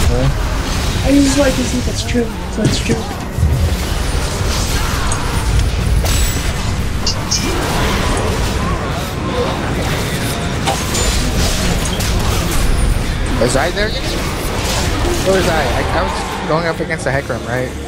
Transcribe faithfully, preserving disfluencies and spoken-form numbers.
I just like to see if it's true. So it's true. Was I there? Where was I? I, I was going up against the Hecarim, right?